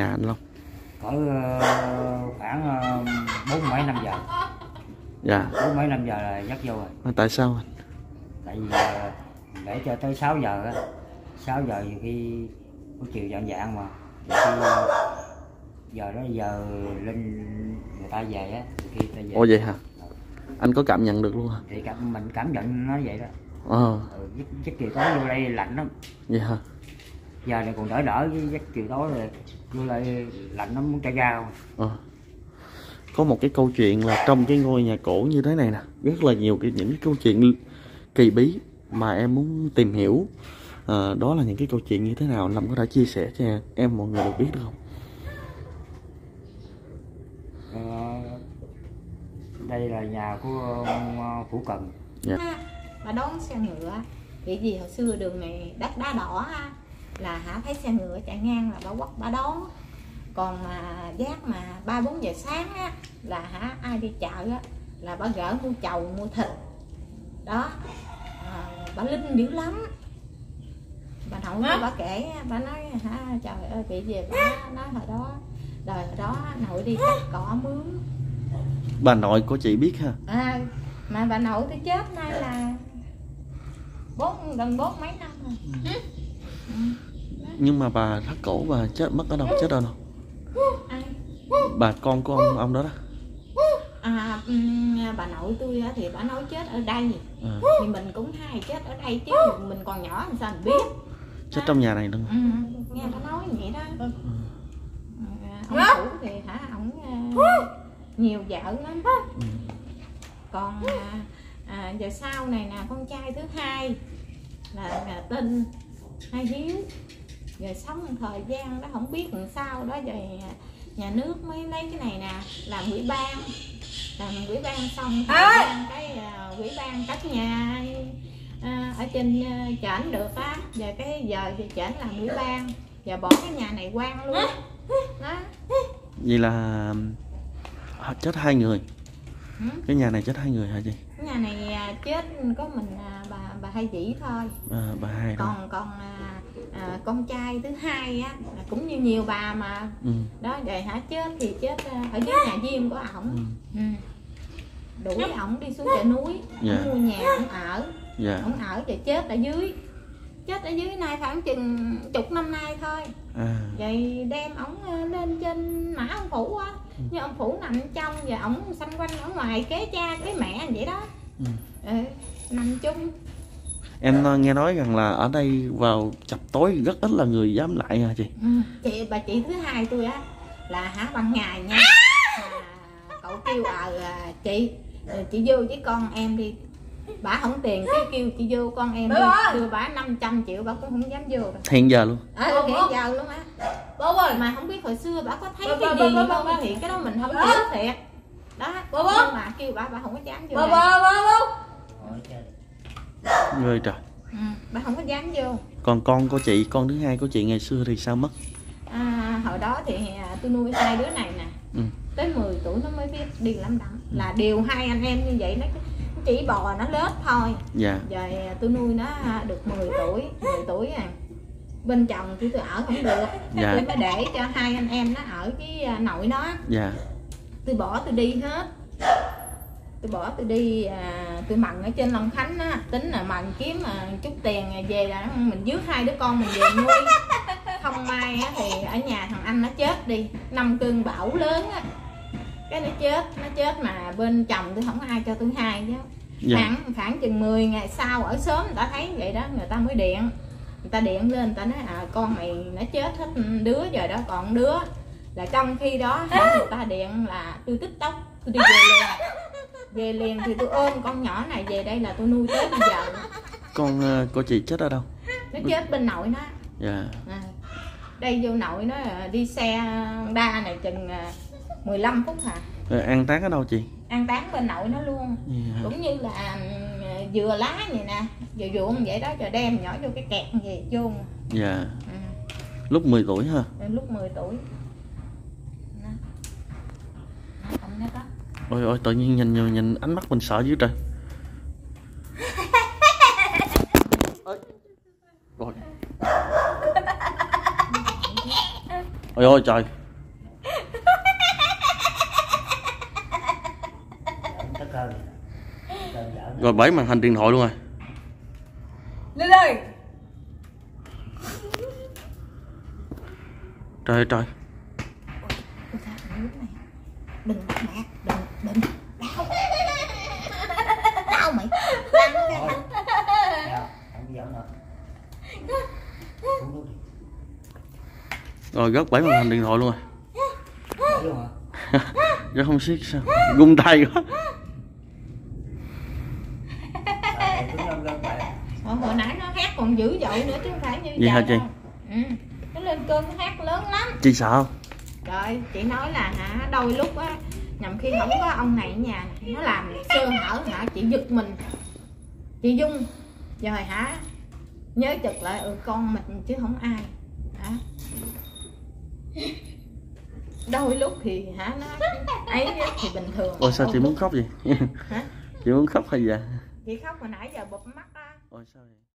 nhà anh Long? Cỡ khoảng 4 mấy 5 giờ. Dạ. 4 mấy 5 giờ là dắt vô rồi. Tại sao anh? Tại vì để cho tới 6 giờ á. 6 giờ nhiều khi buổi chiều dọn dạn mà. Nhiều khi giờ đó giờ lên người ta về á, nhiều khi ta về. Ồ vậy hả? Anh có cảm nhận được luôn hả? Thì mình cảm nhận nó vậy đó. Giấc chiều tối vô đây lạnh lắm. Vậy hả? Giờ này còn đỡ với giấc chiều tối rồi vô đây lạnh nó muốn chạy ra. Có một cái câu chuyện là trong cái ngôi nhà cổ như thế này nè, rất là nhiều những cái câu chuyện kỳ bí mà em muốn tìm hiểu. Đó là những cái câu chuyện như thế nào, Lâm có thể chia sẻ cho em mọi người được biết được không? Đây là nhà của ông Phủ Cần. Dạ. Bà đón xe ngựa vì gì hồi xưa đường này đất đá đỏ là thấy xe ngựa chạy ngang là bà quất bà đón. Còn mà giác mà 3-4 giờ sáng là ai đi chợ là bà gỡ mua trầu mua thịt đó. Bà linh dữ lắm. Bà nội của bà kể, bà nói trời ơi bị gì, bà nói hồi đó đời hồi đó nội đi cắt cỏ mướn. Bà nội của chị biết ha? Mà bà nội tôi chết nay là gần 4 mấy năm rồi. Nhưng mà bà thắt cổ bà chết mất ở đâu? Chết ở đâu? Ai? Bà con của ông đó đó. Bà nội tôi thì bà nói chết ở đây. Thì mình cũng hay chết ở đây chứ mình còn nhỏ làm sao mình biết. Chết trong nhà này luôn. Nghe bà nói vậy đó. Ông Phủ thì ổng nhiều vợ lắm. Còn giờ sau này nè, con trai thứ hai là tên Hai Hiếu. Rồi sống một thời gian đó không biết làm sao đó, rồi nhà nước mới lấy cái này nè làm ủy ban. Làm ủy ban xong cái ủy ban các nhà ở trên trển được á, giờ cái giờ thì trển làm ủy ban, giờ bỏ cái nhà này quan luôn đó. Vậy là chết 2 người. Cái nhà này chết 2 người hả chị? Cái nhà này chết có mình bà Hai Vĩ thôi. Bà Hai thôi. Còn con trai thứ hai á cũng như nhiều bà mà đó, rồi chết thì chết ở dưới nhà riêng của ổng. Đuổi ổng đi xuống chợ núi, ổng mua nhà ổng ở. Ổng ở rồi chết ở dưới. Chết ở dưới nay khoảng chừng chục năm nay thôi. Vậy đem ổng lên trên mã ông Phủ á. Nhưng ông Phủ nằm trong và ổng xanh quanh ở ngoài kế cha kế mẹ vậy đó. Nằm chung. Em nghe nói rằng là ở đây vào chập tối rất ít là người dám lại hả chị? Bà chị thứ hai tôi á là ban ngày nha. Cậu kêu chị vô với con em đi. Bà không tiền cái kêu chị vô con em đi. Đưa bà 500 triệu bà cũng không dám vô đâu. Hiện giờ luôn. Hiện giờ luôn á. Mà không biết hồi xưa bà có thấy cái gì không thì cái đó mình không biết thiệt. Đó. Nhưng mà kêu bà không có dám vô. Người trời. Bà không có dám vô. Còn con của chị, con thứ hai của chị ngày xưa thì sao mất? Hồi đó thì tôi nuôi hai đứa này nè. Tới 10 tuổi nó mới biết đi làm đặng. Là điều hai anh em như vậy nó chỉ bò nó lết thôi. Rồi tôi nuôi nó được 10 tuổi. 10 tuổi bên chồng thì tôi ở không được. Tôi mới để cho hai anh em nó ở với nội nó. Tôi bỏ tôi đi hết. Tôi bỏ tôi đi, tôi mần ở trên Long Khánh á, tính là mần kiếm chút tiền về là mình dứt hai đứa con mình về nuôi. Không may á, thì ở nhà thằng anh nó chết đi, 5 cơn bão lớn á, cái nó chết mà bên chồng tôi không có ai cho tôi hai chứ. Khoảng chừng 10 ngày sau ở xóm người ta thấy vậy đó, người ta mới điện, người ta điện lên, người ta nói con mày nó chết hết đứa rồi đó, còn đứa là trong khi đó người ta điện là tôi tích tốc tôi đi về liền thì tôi ôm con nhỏ này về đây là tôi nuôi tới bây giờ. Con của chị chết ở đâu? Nó chết bên nội nó. Đây vô nội nó đi xe đa này chừng 15 phút hả. Rồi an táng ở đâu chị? An táng bên nội nó luôn. Cũng như là dừa lá vậy nè, dừa ruộng vậy đó, rồi đem nhỏ vô cái kẹt về chôn. Lúc 10 tuổi hả? Lúc 10 tuổi. Ôi tự nhiên nhìn ánh mắt mình sợ dữ trời. Rồi. Ôi ôi trời. Rồi bể màn hình điện thoại luôn rồi. Lên đây. Trời ơi trời. Đừng bắt mẹ, đừng đau. Đau mày. Rồi gớt bể màn hình điện thoại luôn rồi. Nó không siết sao? Gung tay quá. Hồi nãy nó hét còn dữ dội nữa chứ không phải như vậy hả chị? Ừ. Nó lên cơn nó hét lớn lắm. Chị sợ? Trời, chị nói là hả, đôi lúc á nhằm khi không có ông này ở nhà nó làm sơ hở hả, chị giật mình, chị Dung rồi hả nhớ chực lại con mình chứ không ai hả. Đôi lúc thì hả nó ấy thì bình thường. Ôi sao chị muốn khóc vậy? Hả? Chị muốn khóc hay gì vậy? Chị khóc hồi nãy giờ bụp mắt á. Ôi sao vậy?